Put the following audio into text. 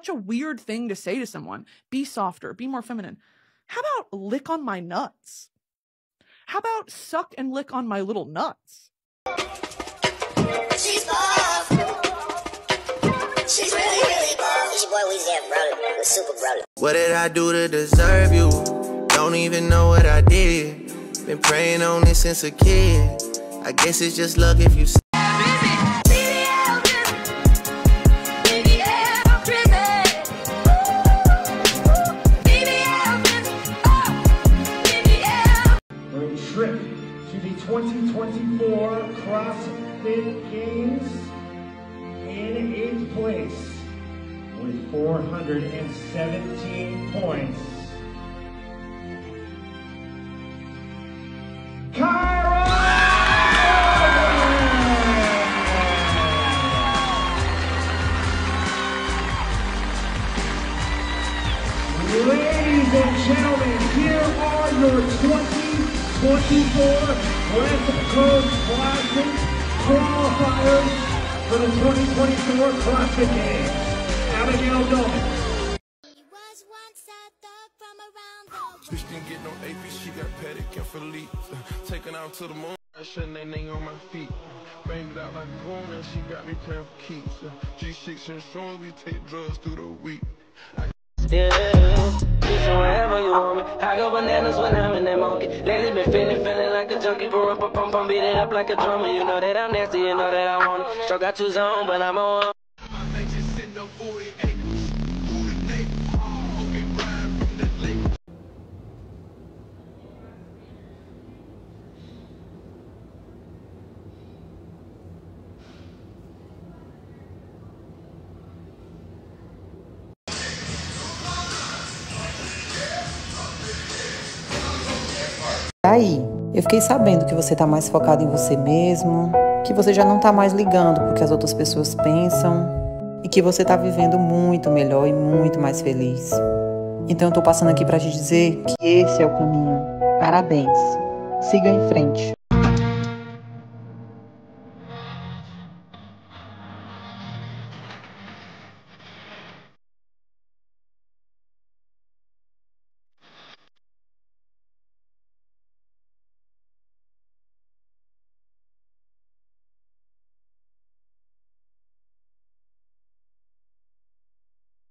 such a weird thing to say to someone. Be softer, be more feminine. How about lick on my nuts? How about suck and lick on my little nuts? She's buff. She's really, really buff. It's your boy Weezy, brother. The super brother. What did I do to deserve you? Don't even know what I did. Been praying on this since a kid. I guess it's just luck if you. Trip to the 2024 CrossFit Games in 8th place with 417 points. Kyra! Ladies and gentlemen, here are your 2024 West Coast Classic qualifiers for the 2024 CrossFit Games. Abigail Dolman. Bitch didn't get no AP, she got Paddock and Philippe. Taking out to the moon, I shouldn't name on my feet. Banged it out like a boom, and she got me paying for keeps. G6 insurance, we take drugs through the week. Yeah, wherever you want me. I go bananas when I'm in that monkey. Lately been feeling like a junkie. Pour up a pump, beat it up like a drummer. You know that I'm nasty, you know that I want it. Stroke got two zone, but I'm on. Aí, eu fiquei sabendo que você tá mais focado em você mesmo, que você já não tá mais ligando pro que as outras pessoas pensam e que você tá vivendo muito melhor e muito mais feliz. Então eu tô passando aqui pra te dizer que esse é o caminho. Parabéns. Siga em frente.